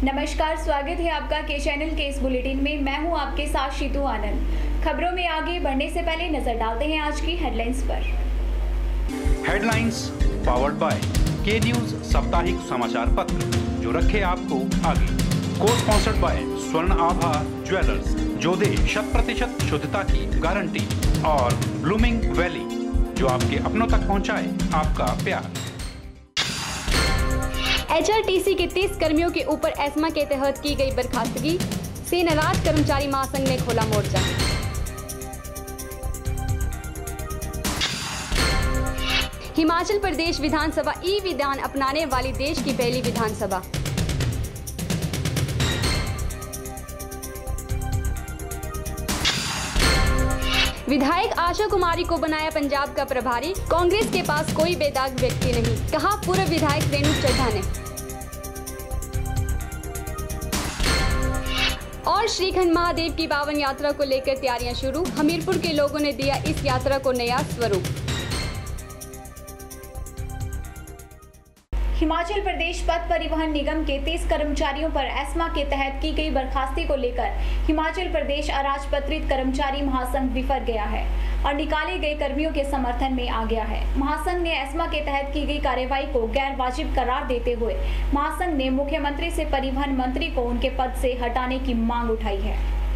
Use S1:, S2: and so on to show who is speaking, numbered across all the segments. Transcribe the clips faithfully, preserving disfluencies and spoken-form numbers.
S1: नमस्कार, स्वागत है आपका के चैनल के इस बुलेटिन में। मैं हूं आपके साथ शीतू आनंद। खबरों में आगे बढ़ने से पहले नजर डालते हैं आज की हेडलाइंस पर।
S2: Headlines powered by K news साप्ताहिक समाचार पत्र, जो रखे आपको आगे। को स्पॉन्सर्ड बाय स्वर्ण आभा ज्वेलर्स, जो दे शत प्रतिशत शुद्धता की गारंटी, और ब्लूमिंग वैली, जो आपके अपनों तक पहुंचाए आपका प्यार।
S3: एच आर टी सी के तीस कर्मियों के ऊपर एस्मा के तहत की गई बर्खास्तगी से नाराज कर्मचारी महासंघ ने खोला मोर्चा। हिमाचल प्रदेश विधानसभा ई विधान अपनाने वाली देश की पहली विधानसभा। विधायक आशा कुमारी को बनाया पंजाब का प्रभारी, कांग्रेस के पास कोई बेदाग व्यक्ति नहीं, कहा पूर्व विधायक रेणु चड्ढा ने। और श्रीखंड महादेव की पावन यात्रा को लेकर तैयारियां शुरू, हमीरपुर के लोगों ने दिया इस यात्रा को नया स्वरूप।
S1: हिमाचल प्रदेश पथ परिवहन निगम के तीस कर्मचारियों पर एस्मा के तहत की गई बर्खास्ती को लेकर हिमाचल प्रदेश अराजपत्रित कर्मचारी महासंघ विफर गया है और निकाले गए कर्मियों के समर्थन में आ गया है। महासंघ ने एस्मा के तहत की गई कार्रवाई को गैर वाजिब करार देते हुए महासंघ ने मुख्यमंत्री से परिवहन मंत्री को उनके पद से हटाने की मांग उठाई है।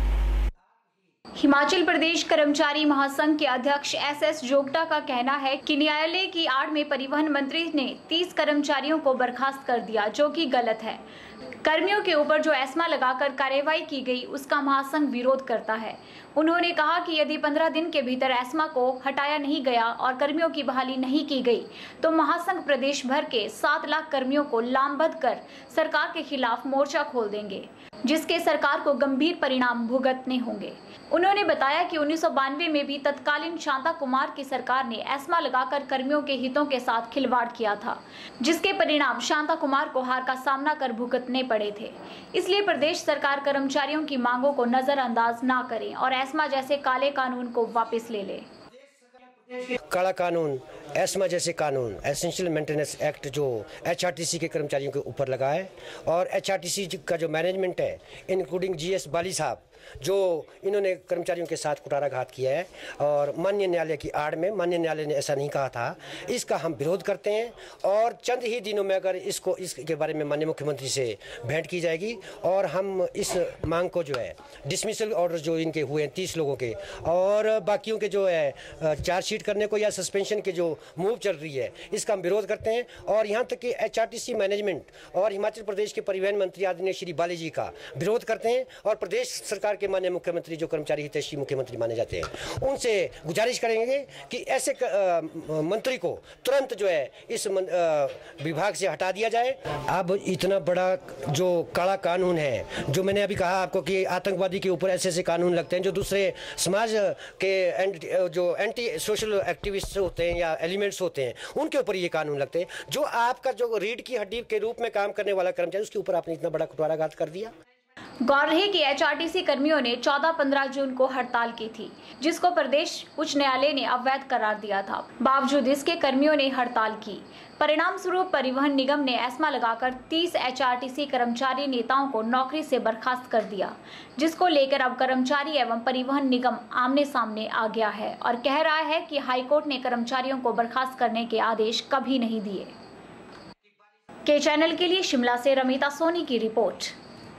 S1: हिमाचल प्रदेश कर्मचारी महासंघ के अध्यक्ष एस एस जोगटा का कहना है कि न्यायालय की आड़ में परिवहन मंत्री ने तीस कर्मचारियों को बर्खास्त कर दिया, जो कि गलत है। कर्मियों के ऊपर जो एस्मा लगाकर कार्रवाई की गई, उसका महासंघ विरोध करता है। उन्होंने कहा कि यदि पंद्रह दिन के भीतर एस्मा को हटाया नहीं गया और कर्मियों की बहाली नहीं की गई, तो महासंघ प्रदेश भर के सात लाख कर्मियों को लामबंद कर सरकार के खिलाफ मोर्चा खोल देंगे, जिसके सरकार को गंभीर परिणाम भुगतने होंगे। उन्होंने बताया कि उन्नीस सौ बानवे में भी तत्कालीन शांता कुमार की सरकार ने एस्मा लगाकर कर्मियों के हितों के साथ खिलवाड़ किया था, जिसके परिणाम शांता कुमार को हार का सामना कर भुगतने पड़े थे। इसलिए प्रदेश सरकार कर्मचारियों की मांगों को नजरअंदाज ना करे और एस्मा जैसे काले कानून को वापस ले ले।
S4: काला कानून, एस्मा जैसे कानून, एसेंशियल मेंटेनेंस एक्ट जो एच आर टी सी के कर्मचारियों के ऊपर लगा है, और एच आर टी सी का जो मैनेजमेंट है, इंक्लूडिंग जी एस बाली साहब, जो इन्होंने कर्मचारियों के साथ कुठाराघात किया है, और माननीय न्यायालय की आड़ में, माननीय न्यायालय ने ऐसा नहीं कहा था, इसका हम विरोध करते हैं। और चंद ही दिनों में अगर इसको इसके बारे में माननीय मुख्यमंत्री से भेंट की जाएगी, और हम इस मांग को जो है डिसमिसल ऑर्डर जो इनके हुए हैं तीस लोगों के, और बाकियों के जो है चार्जशीट करने को या सस्पेंशन के जो मूव चल रही है, इसका हम विरोध करते हैं। और यहाँ तक कि H R T C management और हिमाचल प्रदेश के परिवहन मंत्री आदरणीय श्री बाली जी का विरोध करते हैं, और प्रदेश सरकार के माननीय मुख्यमंत्री जो कर्मचारी हितैषी मुख्यमंत्री माने जाते हैं, उनसे गुजारिश करेंगे कि ऐसे मंत्री को तुरंत जो है इस विभाग से हटा दिया जाए। अब इतना बड़ा जो काला कानून है, जो मैंने अभी कहा आपको कि आतंकवादी के ऊपर ऐसे ऐसे कानून लगते हैं, जो दूसरे समाज के जो एंटी सोशल एक्टिविस्ट होते हैं या एलिमेंट्स होते हैं, उनके ऊपर ये कानून लगते हैं। जो आपका जो रीढ़ की हड्डी के रूप में काम करने वाला कर्मचारी, उसके ऊपर आपने इतना बड़ा कुठाराघात कर दिया।
S1: गौर रहे कि एच आर टी सी कर्मियों ने चौदह पंद्रह जून को हड़ताल की थी, जिसको प्रदेश उच्च न्यायालय ने अवैध करार दिया था। बावजूद इसके कर्मियों ने हड़ताल की। परिणाम स्वरूप परिवहन निगम ने एस्मा लगाकर तीस एच आर टी सी कर्मचारी नेताओं को नौकरी से बर्खास्त कर दिया, जिसको लेकर अब कर्मचारी एवं परिवहन निगम आमने सामने आ गया है और कह रहा है कि हाईकोर्ट ने कर्मचारियों को बर्खास्त करने के आदेश कभी नहीं दिए। के चैनल के लिए शिमला से रमिता सोनी की रिपोर्ट।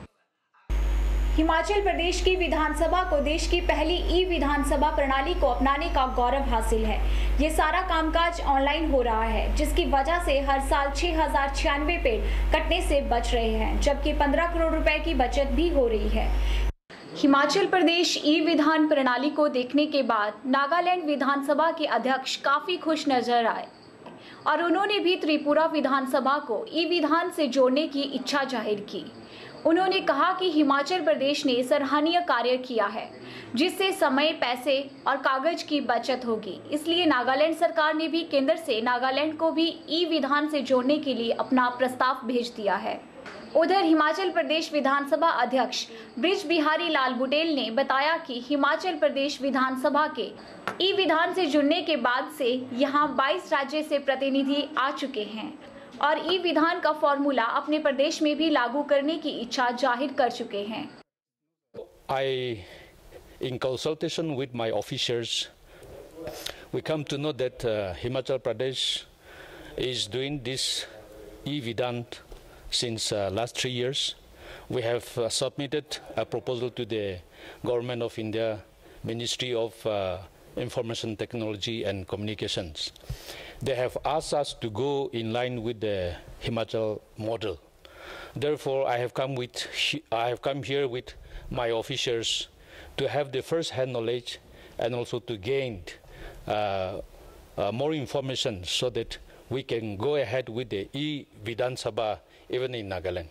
S1: हिमाचल प्रदेश की विधानसभा को देश की पहली ई विधानसभा प्रणाली को अपनाने का गौरव हासिल है। ये सारा कामकाज ऑनलाइन हो रहा है, जिसकी वजह से हर साल छह हजार छियानवे पेड़ कटने से बच रहे हैं, जबकि पंद्रह करोड़ रुपए की बचत भी हो रही है। हिमाचल प्रदेश ई विधान प्रणाली को देखने के बाद नागालैंड विधानसभा के अध्यक्ष काफी खुश नजर आए और उन्होंने भी त्रिपुरा विधानसभा को ई विधान से जोड़ने की इच्छा जाहिर की। उन्होंने कहा कि हिमाचल प्रदेश ने सराहनीय कार्य किया है, जिससे समय, पैसे और कागज की बचत होगी। इसलिए नागालैंड सरकार ने भी केंद्र से नागालैंड को भी ई विधान से जोड़ने के लिए अपना प्रस्ताव भेज दिया है। उधर हिमाचल प्रदेश विधानसभा अध्यक्ष ब्रिज बिहारी लाल बुटेल ने बताया कि हिमाचल प्रदेश विधानसभा के ई विधान से जुड़ने के बाद से यहां बाईस राज्य से प्रतिनिधि आ चुके हैं। और ई विधान का फॉर्मूला अपने प्रदेश में भी लागू करने की इच्छा जाहिर कर चुके हैं।
S5: I, in consultation with my officers, we come to know that uh, Himachal Pradesh is doing this e-Vidhan since uh, last three years. We have uh, submitted a proposal to the Government of India, Ministry of uh, Information Technology and Communications. They have asked us to go in line with the Himachal model. Therefore, I have come with I have come here with my officers to have the first-hand knowledge and also to gain uh, uh, more information so that we can go ahead with the e-Vidhan Sabha even in Nagaland.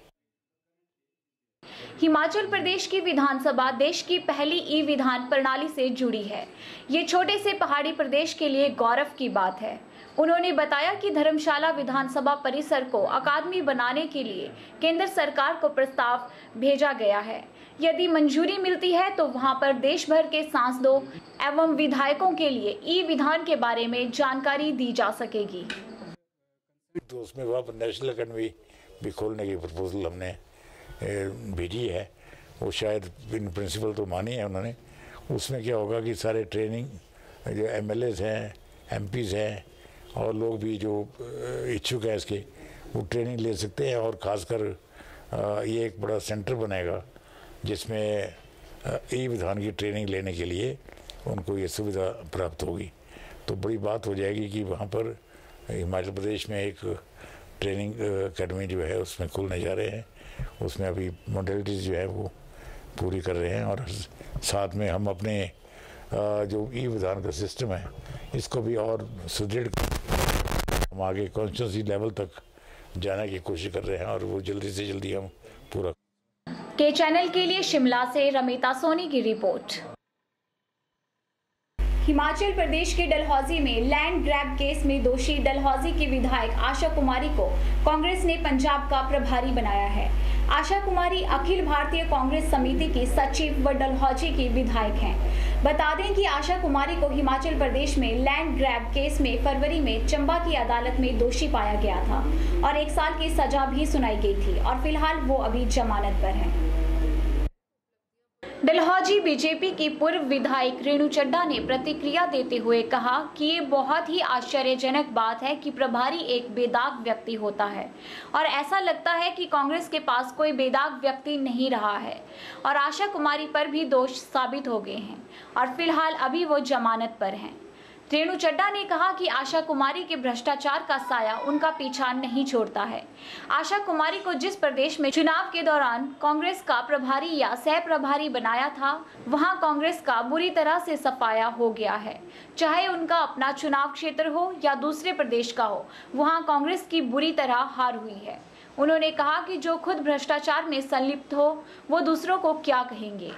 S1: Himachal Pradesh की विधानसभा देश की पहली ई विधान प्रणाली से जुड़ी है। ये छोटे से पहाड़ी प्रदेश के लिए गौरव की बात है। उन्होंने बताया कि धर्मशाला विधानसभा परिसर को अकादमी बनाने के लिए केंद्र सरकार को प्रस्ताव भेजा गया है। यदि मंजूरी मिलती है तो वहां पर देश भर के सांसदों एवं विधायकों के लिए ई विधान के बारे में जानकारी दी जा सकेगी।
S6: तो उसमें वहाँ नेशनल अकेडमी भी खोलने की प्रपोजल हमने भेजी है। वो शायद इन प्रिंसिपल तो मानी है उन्होंने। उसमें क्या होगा कि सारे ट्रेनिंग जो एम एल एज़ हैं, एम पीज़ हैं और लोग भी जो इच्छुक हैं इसके, वो ट्रेनिंग ले सकते हैं। और ख़ासकर ये एक बड़ा सेंटर बनेगा जिसमें ई विधान की ट्रेनिंग लेने के लिए उनको ये सुविधा प्राप्त होगी। तो बड़ी बात हो जाएगी कि वहाँ पर हिमाचल प्रदेश में एक ट्रेनिंग अकेडमी जो है उसमें खुलने जा रहे हैं। उसमें अभी मॉडलिटीज़ जो है वो पूरी कर रहे हैं और साथ में हम अपने जो ई विधान का सिस्टम है इसको भी और सुदृढ़ हम आगे कॉन्स्टिट्यूंसी लेवल तक जाने की कोशिश कर रहे हैं और वो जल्दी से जल्दी हम पूरा।
S1: के चैनल के लिए शिमला से रमिता सोनी की रिपोर्ट। हिमाचल प्रदेश के डलहौजी में लैंड ग्रैब केस में दोषी डलहौजी की विधायक आशा कुमारी को कांग्रेस ने पंजाब का प्रभारी बनाया है। आशा कुमारी अखिल भारतीय कांग्रेस समिति की सचिव व डलहौजी की विधायक हैं। बता दें कि आशा कुमारी को हिमाचल प्रदेश में लैंड ग्रैब केस में फरवरी में चंबा की अदालत में दोषी पाया गया था और एक साल की सजा भी सुनाई गई थी और फिलहाल वो अभी जमानत पर है। डलहौजी बीजेपी की पूर्व विधायक रेणु चड्ढा ने प्रतिक्रिया देते हुए कहा कि ये बहुत ही आश्चर्यजनक बात है कि प्रभारी एक बेदाग व्यक्ति होता है और ऐसा लगता है कि कांग्रेस के पास कोई बेदाग व्यक्ति नहीं रहा है और आशा कुमारी पर भी दोष साबित हो गए हैं और फिलहाल अभी वो जमानत पर हैं। रेणु चड्ढा ने कहा कि आशा कुमारी के भ्रष्टाचार का साया उनका पीछा नहीं छोड़ता है। आशा कुमारी को जिस प्रदेश में चुनाव के दौरान कांग्रेस का प्रभारी या सह प्रभारी बनाया था वहां कांग्रेस का बुरी तरह से सफाया हो गया है। चाहे उनका अपना चुनाव क्षेत्र हो या दूसरे प्रदेश का हो, वहां कांग्रेस की बुरी तरह हार हुई है। उन्होंने कहा कि जो खुद भ्रष्टाचार में संलिप्त हो वो दूसरों को क्या कहेंगे।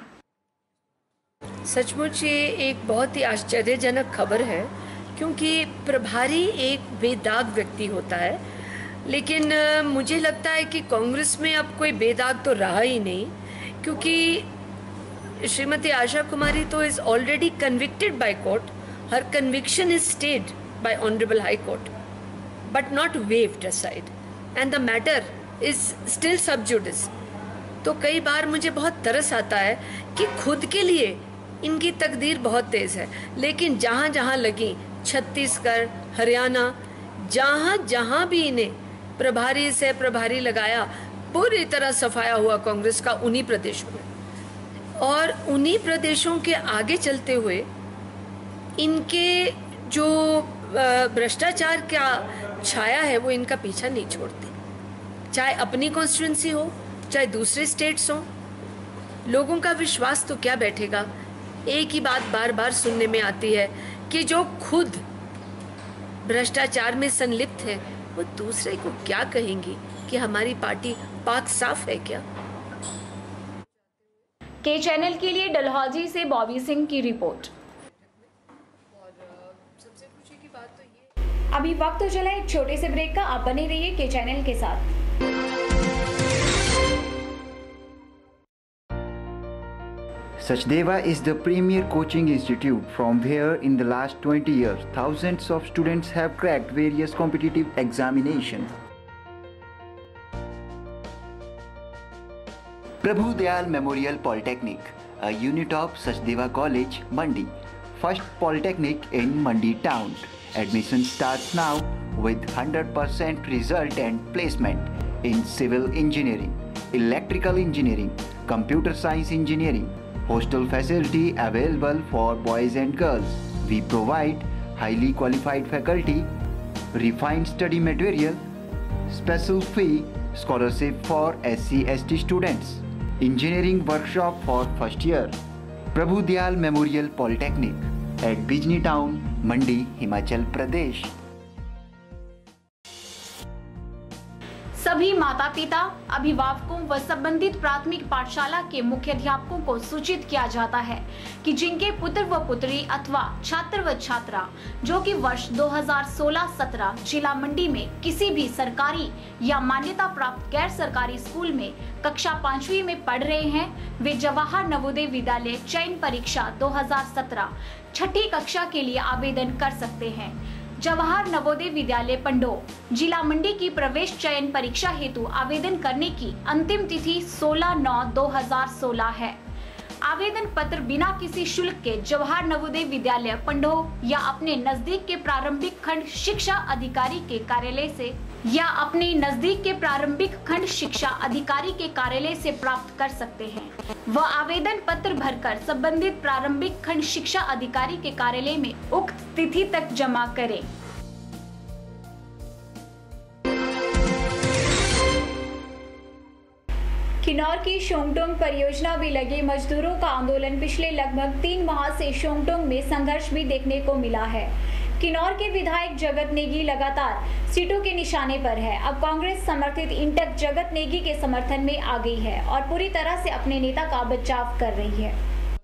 S7: सचमुच ये एक बहुत ही आश्चर्यजनक खबर है क्योंकि प्रभारी एक बेदाग व्यक्ति होता है, लेकिन मुझे लगता है कि कांग्रेस में अब कोई बेदाग तो रहा ही नहीं क्योंकि श्रीमती आशा कुमारी तो is already convicted by court. Her conviction is stayed by honourable high court but not waived aside and the matter is still sub judice. तो कई बार मुझे बहुत तरस आता है कि खुद के लिए इनकी तकदीर बहुत तेज है, लेकिन जहाँ जहाँ लगी छत्तीसगढ़, हरियाणा, जहाँ जहाँ भी इन्हें प्रभारी से प्रभारी लगाया पूरी तरह सफाया हुआ कांग्रेस का उन्हीं प्रदेशों में। और उन्हीं प्रदेशों के आगे चलते हुए इनके जो भ्रष्टाचार का छाया है वो इनका पीछा नहीं छोड़ती, चाहे अपनी कॉन्स्टिट्यूंसी हो चाहे दूसरे स्टेट्स हो। लोगों का विश्वास तो क्या बैठेगा। एक ही बात बार बार सुनने में आती है कि जो खुद भ्रष्टाचार में संलिप्त है वो दूसरे को क्या कहेंगी कि हमारी पार्टी पाक साफ है क्या।
S1: के चैनल के लिए डलहौजी से बॉबी सिंह की रिपोर्ट। अभी वक्त तो चला एक छोटे से ब्रेक का, आप बने रहिए के चैनल के साथ।
S8: Sachdeva is the premier coaching institute from where in the last twenty years thousands of students have cracked various competitive examinations. Prabhu Dayal Memorial Polytechnic, a unit of Sachdeva College, Mandi, first polytechnic in Mandi town. Admission starts now with one hundred percent result and placement in civil engineering, electrical engineering, computer science engineering. Hostel facility available for boys and girls. We provide highly qualified faculty, refined study material, special fee, scholarship for S C S T students, engineering workshop for first year. Prabhu Dayal Memorial Polytechnic at Bijni Town, Mandi, Himachal Pradesh.
S1: सभी माता पिता, अभिभावकों व संबंधित प्राथमिक पाठशाला के मुख्याध्यापकों को सूचित किया जाता है कि जिनके पुत्र व पुत्री अथवा छात्र व छात्रा जो कि वर्ष दो हज़ार सोलह सत्रह जिला मंडी में किसी भी सरकारी या मान्यता प्राप्त गैर सरकारी स्कूल में कक्षा पांचवी में पढ़ रहे हैं, वे जवाहर नवोदय विद्यालय चयन परीक्षा दो हज़ार सत्रह छठी कक्षा के लिए आवेदन कर सकते हैं। जवाहर नवोदय विद्यालय पंडो जिला मंडी की प्रवेश चयन परीक्षा हेतु आवेदन करने की अंतिम तिथि सोलह नौ दो हज़ार सोलह है। आवेदन पत्र बिना किसी शुल्क के जवाहर नवोदय विद्यालय पंडो या अपने नजदीक के प्रारंभिक खंड शिक्षा अधिकारी के कार्यालय से या अपने नजदीक के प्रारंभिक खंड शिक्षा अधिकारी के कार्यालय से प्राप्त कर सकते हैं। वह आवेदन पत्र भरकर संबंधित प्रारंभिक खंड शिक्षा अधिकारी के कार्यालय में उक्त तिथि तक जमा करें। किन्नौर की शोंगटोंग परियोजना में लगे मजदूरों का आंदोलन पिछले लगभग तीन माह से शोंगटोंग में संघर्ष भी देखने को मिला है। किन्नौर के विधायक जगत नेगी लगातार सीटों के निशाने पर है। अब कांग्रेस समर्थित इंटक जगत नेगी के समर्थन में आ गई है और पूरी तरह से अपने नेता का बचाव कर रही है।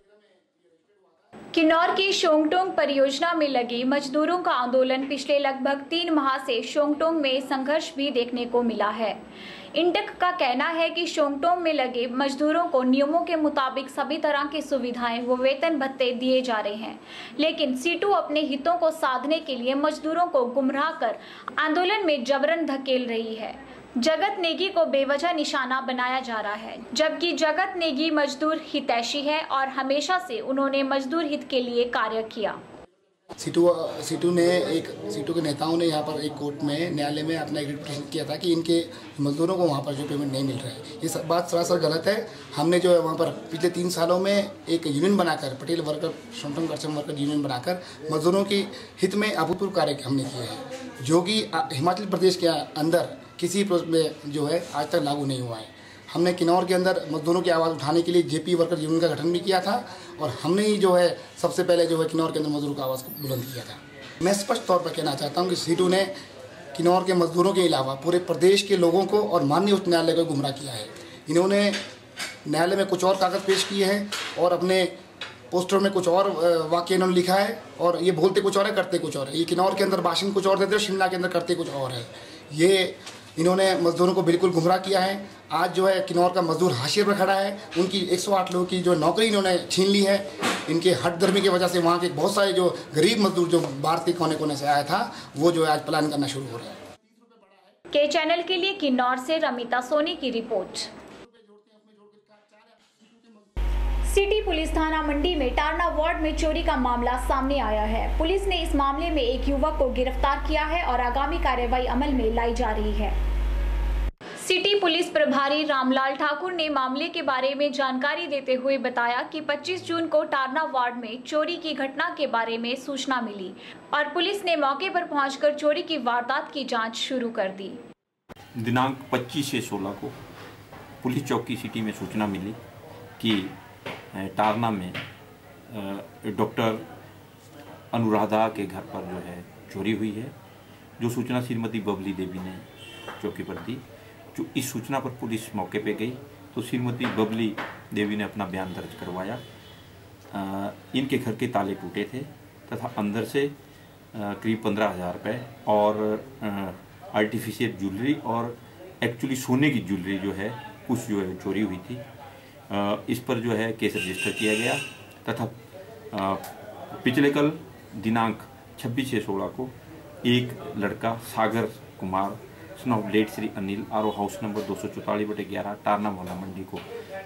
S1: किन्नौर की शोंगटोंग परियोजना में लगे मजदूरों का आंदोलन पिछले लगभग तीन माह से शोंगटोंग में संघर्ष भी देखने को मिला है। इंटक का कहना है कि शोंगटोंग में लगे मजदूरों को नियमों के मुताबिक सभी तरह की सुविधाएं व वेतन भत्ते दिए जा रहे हैं, लेकिन सीटू अपने हितों को साधने के लिए मजदूरों को गुमराह कर आंदोलन में जबरन धकेल रही है। जगत नेगी को बेवजह निशाना बनाया जा रहा है, जबकि जगत नेगी मजदूर हितैषी है और हमेशा से उन्होंने मजदूर हित के लिए कार्य किया।
S9: सीटू सीटू ने एक सीटू के नेताओं ने यहाँ पर एक कोर्ट में न्यायालय में अपना एक रिप्रेजेंट किया था कि इनके मजदूरों को वहाँ पर जो पेमेंट नहीं मिल रहा है। ये सब बात सरासर गलत है। हमने जो है वहाँ पर पिछले तीन सालों में एक यूनियन बनाकर Patel worker Shongtong Karcham worker union बनाकर मजदूरों के हित में अभूतपूर्व कार्य हमने किए हैं, जो कि हिमाचल प्रदेश के अंदर किसी में जो है आज तक लागू नहीं हुआ है। हमने किन्नौर के अंदर मजदूरों की आवाज़ उठाने के लिए जेपी वर्कर यूनियन का गठन भी किया था और हमने ही जो है सबसे पहले जो है किन्नौर के अंदर मजदूरों का आवाज़ बुलंद किया था। मैं स्पष्ट तौर पर कहना चाहता हूं कि सीटू ने किन्नौर के मजदूरों के अलावा पूरे प्रदेश के लोगों को और माननीय उच्च न्यायालय को गुमराह किया है। इन्होंने न्यायालय में कुछ और कागज़ पेश किए हैं और अपने पोस्टर में कुछ और वाक्य इन्होंने लिखा है और ये बोलते कुछ और है, करते कुछ और है। ये किन्नौर के अंदर भाषण कुछ और देते हैं, शिमला के अंदर करते कुछ और है। ये इन्होंने मजदूरों को बिल्कुल गुमराह किया है। आज जो है किन्नौर का मजदूर हाशिए पर खड़ा है। उनकी एक सौ आठ लोगों की जो नौकरी इन्होंने छीन ली है। इनके हट धर्मी की वजह से वहाँ के बहुत सारे जो गरीब मजदूर जो भारत के कोने कोने से आया था वो जो है आज पलायन करना शुरू हो रहा है।
S1: के चैनल के लिए किन्नौर से रमिता सोनी की रिपोर्ट। सिटी पुलिस थाना मंडी में टारना वार्ड में चोरी का मामला सामने आया है। पुलिस ने इस मामले में एक युवक को गिरफ्तार किया है और आगामी कार्रवाई अमल में लाई जा रही है। सिटी पुलिस प्रभारी रामलाल ठाकुर ने मामले के बारे में जानकारी देते हुए बताया कि पच्चीस जून को टारना वार्ड में चोरी की घटना के बारे में सूचना मिली और पुलिस ने मौके पर पहुंचकर चोरी की वारदात की जांच शुरू कर दी।
S10: दिनांक पच्चीस से सोलह को पुलिस चौकी सिटी में सूचना मिली कि टारना में डॉक्टर अनुराधा के घर पर जो है चोरी हुई है। जो सूचना श्रीमती बबली देवी ने चौकी पर दी। जो इस सूचना पर पुलिस मौके पे गई तो श्रीमती बबली देवी ने अपना बयान दर्ज करवाया। इनके घर के ताले टूटे थे तथा अंदर से करीब पंद्रह हज़ार रुपये और आर्टिफिशियल ज्वेलरी और एक्चुअली सोने की ज्वेलरी जो है कुछ जो है चोरी हुई थी। इस पर जो है केस रजिस्टर किया गया तथा पिछले कल दिनांक छब्बीस से सोलह को एक लड़का सागर कुमार स्नॉफ late Shri Anil R O house number दो सौ चौतालीस बटे ग्यारह टारना मोहल्ला मंडी को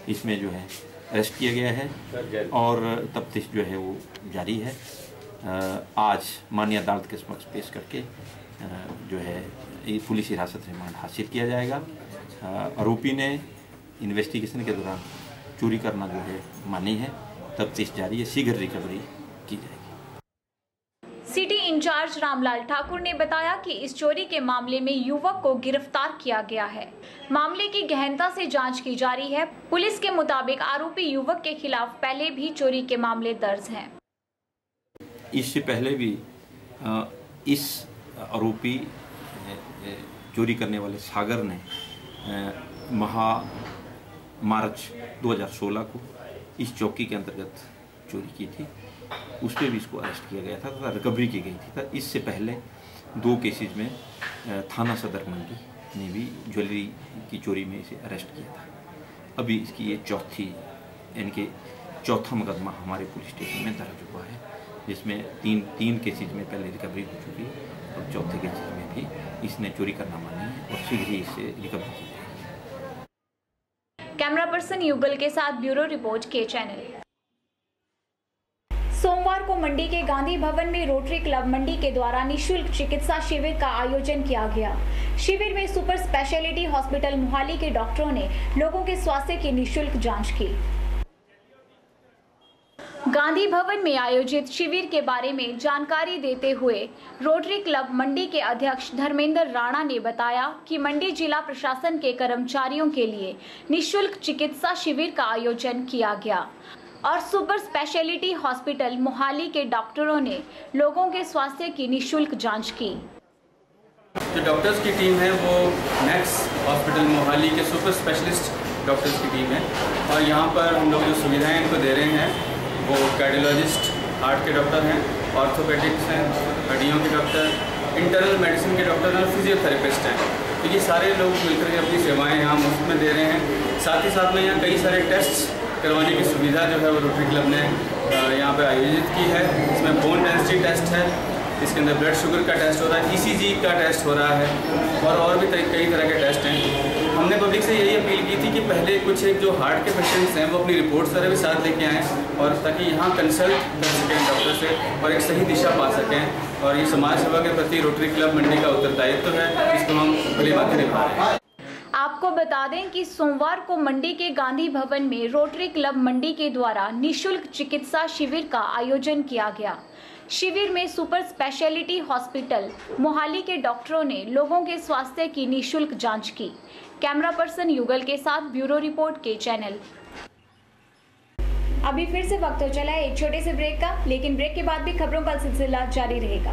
S10: इसमें जो है अरेस्ट किया गया है और तफ्तीश जो है वो जारी है। आज माननीय अदालत के समक्ष पेश करके जो है ये पुलिस हिरासत रिमांड हासिल किया जाएगा। आरोपी ने इन्वेस्टिगेशन के दौरान चोरी करना जो है मानी है। तफ्तीश जारी है, शीघ्र रिकवरी की जाएगी।
S1: सिटी इंचार्ज रामलाल ठाकुर ने बताया कि इस चोरी के मामले में युवक को गिरफ्तार किया गया है। मामले की गहनता से जांच की जा रही है। पुलिस के मुताबिक आरोपी युवक के खिलाफ पहले भी चोरी के मामले दर्ज हैं।
S10: इससे पहले भी इस आरोपी चोरी करने वाले सागर ने महा मार्च दो हज़ार सोलह को इस चौकी के अंतर्गत चोरी की थी। उस पर भी इसको अरेस्ट किया गया था तथा रिकवरी की गई थी। था इससे पहले दो केसेस में थाना सदर मंडी ने भी ज्वेलरी की चोरी में इसे अरेस्ट किया था। अभी इसकी ये चौथी यानी कि चौथा मुकदमा हमारे पुलिस स्टेशन में दर्ज हुआ है, जिसमें तीन तीन केसेज में पहले रिकवरी हो चुकी है और चौथे केसेज में भी इसने चोरी करना मानी है और शीघ्र ही इससे रिकवरी की जाएगी।
S1: कैमरा पर्सन युगल के साथ ब्यूरो रिपोर्ट के चैनल। सोमवार को मंडी के गांधी भवन में रोटरी क्लब मंडी के द्वारा निशुल्क चिकित्सा शिविर का आयोजन किया गया। शिविर में सुपर स्पेशलिटी हॉस्पिटल मोहाली के डॉक्टरों ने लोगों के स्वास्थ्य की निशुल्क जांच की। गांधी भवन में आयोजित शिविर के बारे में जानकारी देते हुए रोटरी क्लब मंडी के अध्यक्ष धर्मेंद्र राणा ने बताया कि मंडी जिला प्रशासन के कर्मचारियों के लिए निशुल्क चिकित्सा शिविर का आयोजन किया गया और सुपर स्पेशलिटी हॉस्पिटल मोहाली के डॉक्टरों ने लोगों के स्वास्थ्य की निशुल्क जांच की।
S11: जो डॉक्टर्स की टीम है वो मैक्स हॉस्पिटल मोहाली के सुपर स्पेशलिस्ट डॉक्टर्स की टीम है और यहाँ पर हम लोग जो सुविधाएं इनको दे रहे हैं वो कार्डियोलॉजिस्ट, हार्ट के डॉक्टर हैं, ऑर्थोपेडिक्स हैं, हड्डियों के डॉक्टर, इंटरनल मेडिसिन के डॉक्टर और फिजियोथेरेपिस्ट हैं। तो ये सारे लोग मिलकर के अपनी सेवाएं यहाँ मुफ्त में दे रहे हैं। साथ ही साथ में यहाँ कई सारे टेस्ट करवाने की सुविधा जो है वो रोटरी क्लब ने यहाँ पर आयोजित की है। इसमें बोन डेंसिटी टेस्ट है, इसके अंदर ब्लड शुगर का टेस्ट हो रहा है, ईसीजी का टेस्ट हो रहा है और और भी कई तरह के टेस्ट हैं। हमने पब्लिक से यही अपील की थी कि पहले कुछ एक जो हार्ट के पेशेंट्स हैं वो अपनी रिपोर्ट सारे भी साथ लेके आएँ और ताकि यहाँ कंसल्ट कर सकें डॉक्टर से और एक सही दिशा पा सकें। और ये समाज सेवा के प्रति रोटरी क्लब मंडी का उत्तरदायित्व है, इसको हम भली भांति निभा रहे हैं।
S1: आपको बता दें कि सोमवार को मंडी के गांधी भवन में रोटरी क्लब मंडी के द्वारा निशुल्क चिकित्सा शिविर का आयोजन किया गया। शिविर में सुपर स्पेशलिटी हॉस्पिटल मोहाली के डॉक्टरों ने लोगों के स्वास्थ्य की निशुल्क जांच की। कैमरा पर्सन युगल के साथ ब्यूरो रिपोर्ट के चैनल। अभी फिर से वक्त हो चला है एक छोटे से ब्रेक का, लेकिन ब्रेक के बाद भी खबरों का सिलसिला जारी रहेगा।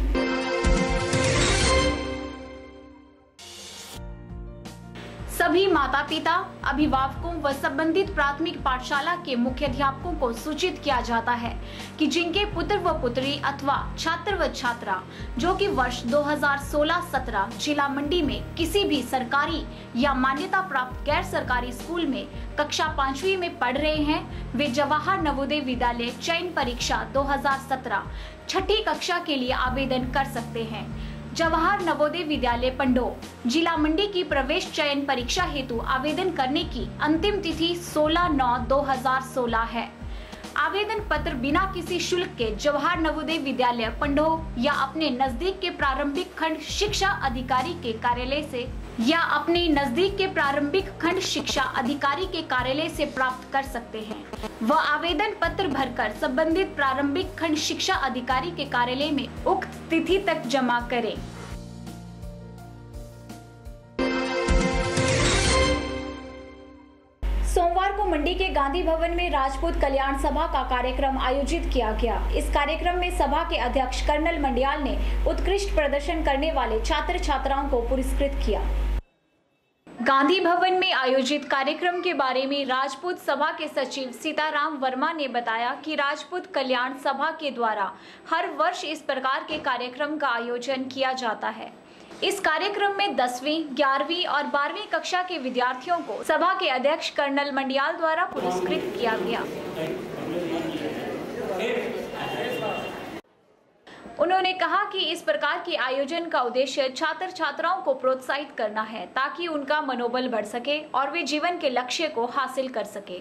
S1: सभी माता पिता, अभिभावकों व संबंधित प्राथमिक पाठशाला के मुख्याध्यापकों को सूचित किया जाता है कि जिनके पुत्र व पुत्री अथवा छात्र व छात्रा जो कि वर्ष दो हज़ार सोलह सत्रह जिला मंडी में किसी भी सरकारी या मान्यता प्राप्त गैर सरकारी स्कूल में कक्षा पांचवी में पढ़ रहे हैं, वे जवाहर नवोदय विद्यालय चयन परीक्षा दो हज़ार सत्रह छठी कक्षा के लिए आवेदन कर सकते हैं। जवाहर नवोदय विद्यालय पंडो जिला मंडी की प्रवेश चयन परीक्षा हेतु आवेदन करने की अंतिम तिथि सोलह नौ दो हज़ार सोलह है। आवेदन पत्र बिना किसी शुल्क के जवाहर नवोदय विद्यालय पंडो या अपने नजदीक के प्रारंभिक खंड शिक्षा अधिकारी के कार्यालय से या अपने नजदीक के प्रारंभिक खंड शिक्षा अधिकारी के कार्यालय से प्राप्त कर सकते हैं। वह आवेदन पत्र भरकर संबंधित प्रारंभिक खंड शिक्षा अधिकारी के कार्यालय में उक्त तिथि तक जमा करें। सोमवार को मंडी के गांधी भवन में राजपूत कल्याण सभा का कार्यक्रम आयोजित किया गया। इस कार्यक्रम में सभा के अध्यक्ष कर्नल मंडियाल ने उत्कृष्ट प्रदर्शन करने वाले छात्र छात्राओं को पुरस्कृत किया। गांधी भवन में आयोजित कार्यक्रम के बारे में राजपूत सभा के सचिव सीताराम वर्मा ने बताया कि राजपूत कल्याण सभा के द्वारा हर वर्ष इस प्रकार के कार्यक्रम का आयोजन किया जाता है। इस कार्यक्रम में दसवीं, ग्यारहवीं और बारहवीं कक्षा के विद्यार्थियों को सभा के अध्यक्ष कर्नल मंडियाल द्वारा पुरस्कृत किया गया। उन्होंने कहा कि इस प्रकार के आयोजन का उद्देश्य छात्र छात्राओं को प्रोत्साहित करना है ताकि उनका मनोबल बढ़ सके और वे जीवन के लक्ष्य को हासिल कर सके।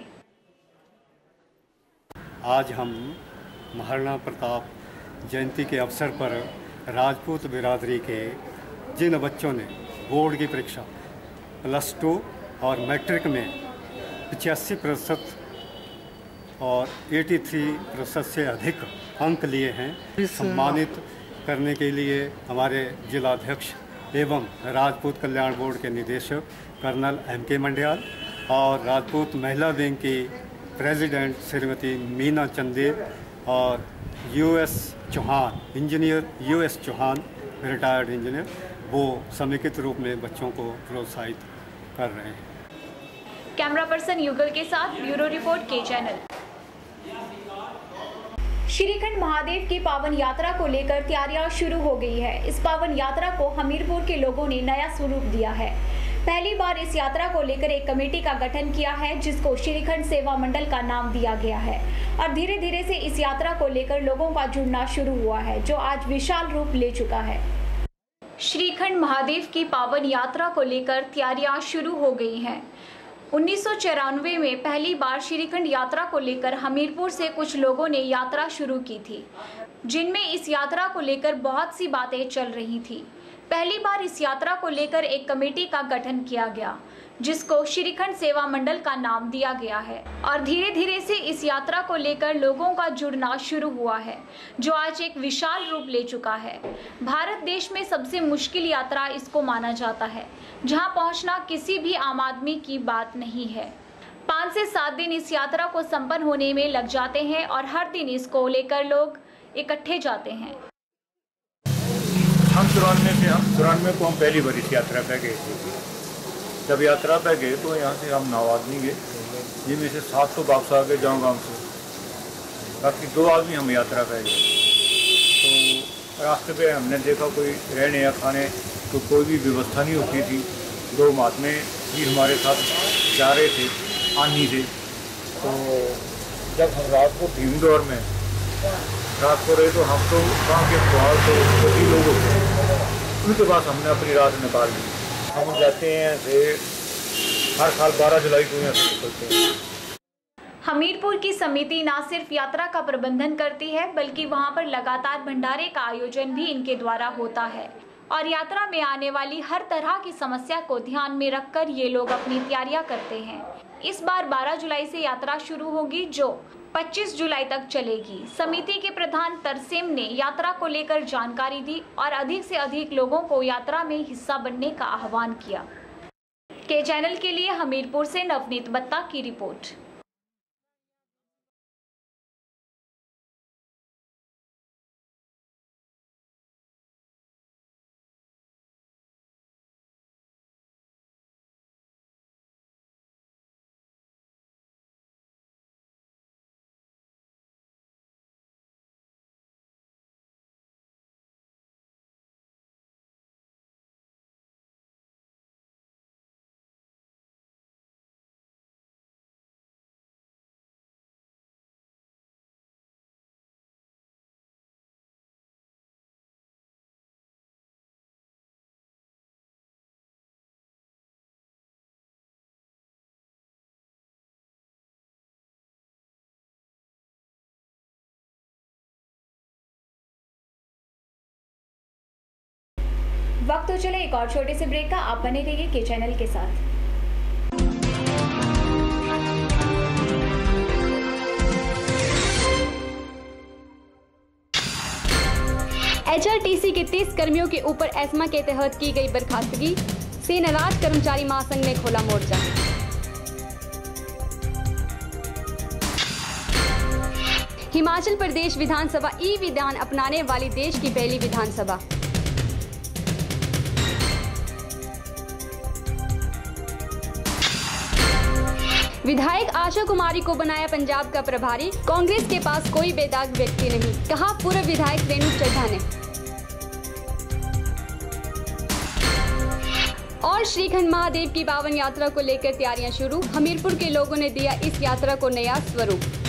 S12: आज हम महाराणा प्रताप जयंती के अवसर पर राजपूत बिरादरी के जिन बच्चों ने बोर्ड की परीक्षा प्लस टू और मैट्रिक में पचासी प्रतिशत और तिरासी प्रतिशत से अधिक अंक लिए हैं, सम्मानित करने के लिए हमारे जिलाध्यक्ष एवं राजपूत कल्याण बोर्ड के निदेशक कर्नल एम के मंडियाल और राजपूत महिला विंग की प्रेसिडेंट श्रीमती मीना चंदेल और U S Chauhan engineer U S Chauhan retired engineer, वो समेकित रूप में बच्चों को प्रोत्साहित कर रहे हैं।
S1: कैमरा पर्सन युगल के साथ ब्यूरो रिपोर्ट के चैनल। श्रीखंड महादेव की पावन यात्रा को लेकर तैयारियां शुरू हो गई है। इस पावन यात्रा को हमीरपुर के लोगों ने नया स्वरूप दिया है। पहली बार इस यात्रा को लेकर एक कमेटी का गठन किया है जिसको श्रीखंड सेवा मंडल का नाम दिया गया है और धीरे धीरे से इस यात्रा को लेकर लोगों का जुड़ना शुरू हुआ है जो आज विशाल रूप ले चुका है। श्रीखंड महादेव की पावन यात्रा को लेकर तैयारियां शुरू हो गई हैं। उन्नीस सौ चौरानवे में पहली बार श्रीखंड यात्रा को लेकर हमीरपुर से कुछ लोगों ने यात्रा शुरू की थी, जिनमें इस यात्रा को लेकर बहुत सी बातें चल रही थी। पहली बार इस यात्रा को लेकर एक कमेटी का गठन किया गया जिसको श्रीखंड सेवा मंडल का नाम दिया गया है और धीरे धीरे से इस यात्रा को लेकर लोगों का जुड़ना शुरू हुआ है जो आज एक विशाल रूप ले चुका है। भारत देश में सबसे मुश्किल यात्रा इसको माना जाता है, जहां पहुंचना किसी भी आम आदमी की बात नहीं है। पाँच से सात दिन इस यात्रा को संपन्न होने में लग जाते हैं और हर दिन इसको लेकर लोग इकट्ठे जाते हैं।
S13: हम चौरानवे में हम चौरानवे को हम पहली बार इस यात्रा पे गए थे। जब यात्रा पे गए तो यहाँ से हम नौ आदमी गए, जिनमें से सात सौ वापस आ गए गाँव गाँव से, बाकी दो आदमी हम यात्रा पे गए। तो रास्ते पे हमने देखा कोई रहने या खाने तो कोई भी व्यवस्था नहीं होती थी। दो महात्मे भी हमारे साथ जा रहे थे आनी से। तो जब हम रात को भीमडोर में रात को रहे तो हम तो गाँव के त्योहार तो सभी लोग होते हैं, उनके पास हमने अपनी रात निकाल ली। हम जाते हैं से हर साल बारह जुलाई को यहाँ से निकलते हैं।
S1: हमीरपुर की समिति न सिर्फ यात्रा का प्रबंधन करती है बल्कि वहां पर लगातार भंडारे का आयोजन भी इनके द्वारा होता है और यात्रा में आने वाली हर तरह की समस्या को ध्यान में रखकर ये लोग अपनी तैयारियां करते हैं। इस बार बारह जुलाई से यात्रा शुरू होगी जो पच्चीस जुलाई तक चलेगी। समिति के प्रधान तरसेम ने यात्रा को लेकर जानकारी दी और अधिक से अधिक लोगों को यात्रा में हिस्सा बनने का आह्वान किया। के चैनल के लिए हमीरपुर से नवनीत बत्ता की रिपोर्ट। वक्त तो चले एक और छोटे से ब्रेक का। आप बने रहिए के चैनल के साथ।
S3: एच आर टी सी के तीस कर्मियों के ऊपर एस्मा के तहत की गई बर्खास्तगी से नाराज कर्मचारी महासंघ ने खोला मोर्चा। हिमाचल प्रदेश विधानसभा ई विधान अपनाने वाली देश की पहली विधानसभा। विधायक आशा कुमारी को बनाया पंजाब का प्रभारी, कांग्रेस के पास कोई बेदाग व्यक्ति नहीं, कहा पूर्व विधायक रेणु चड्ढा ने। और श्रीखंड महादेव की पावन यात्रा को लेकर तैयारियां शुरू, हमीरपुर के लोगों ने दिया इस यात्रा को नया स्वरूप।